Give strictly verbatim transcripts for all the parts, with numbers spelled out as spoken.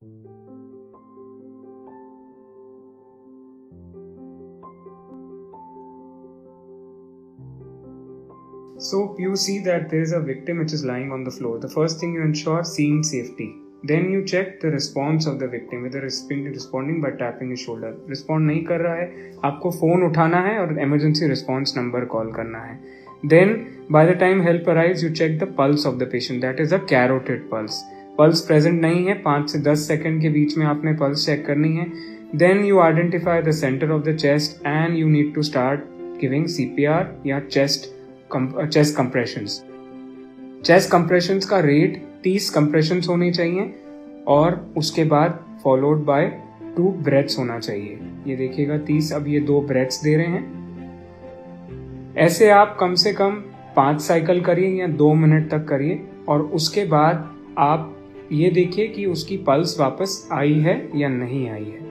So you see that there is a victim which is lying on the floor. The first thing you ensure scene safety. Then you check the response of the victim, whether responding by tapping his shoulder. Respond नहीं कर रहा है, आपको phone उठाना है और emergency response number call करना है. Then by the time help arrives, you check the pulse of the patient. That is a carotid pulse. Pulse present नहीं है, पाँच से दस सेकंड के बीच में आपने pulse check करनी है. Then you identify the center of the chest and you need to start giving C P R या chest chest compressions. Chest compressions का रेट तीस कंप्रेशंस होने चाहिए और उसके बाद फॉलोड बाय टू ब्रेथ्स होना चाहिए. ये देखिएगा तीस, अब ये दो ब्रेथ्स दे रहे हैं. ऐसे आप कम से कम पांच साइकिल करिए या दो मिनट तक करिए और उसके बाद आप ये देखिए कि उसकी पल्स वापस आई है या नहीं आई है.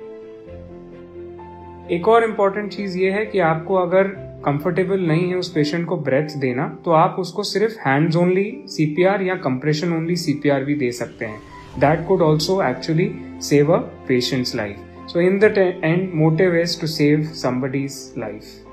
एक और इम्पॉर्टेंट चीज ये है कि आपको अगर कंफर्टेबल नहीं है उस पेशेंट को ब्रेथ देना तो आप उसको सिर्फ हैंड्स ओनली सीपीआर या कंप्रेशन ओनली सीपीआर भी दे सकते हैं. That could also actually save a patient's life. So in the end motive is to save somebody's life.